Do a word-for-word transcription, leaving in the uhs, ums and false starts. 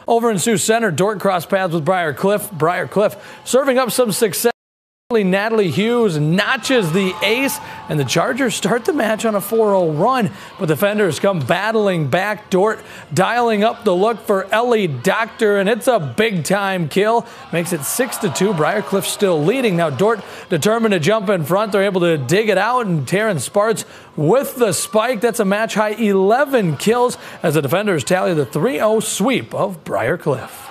Over in Sioux Center, Dordt crossed paths with Briar Cliff. Briar Cliff serving up some success. Natalie Hughes notches the ace, and the Chargers start the match on a four oh run. But defenders come battling back. Dordt dialing up the look for Ellie Doctor, and it's a big-time kill. Makes it six to two. Briar Cliff still leading. Now Dordt determined to jump in front. They're able to dig it out, and Taryn Sparks with the spike. That's a match-high eleven kills as the defenders tally the three oh sweep of Briar Cliff.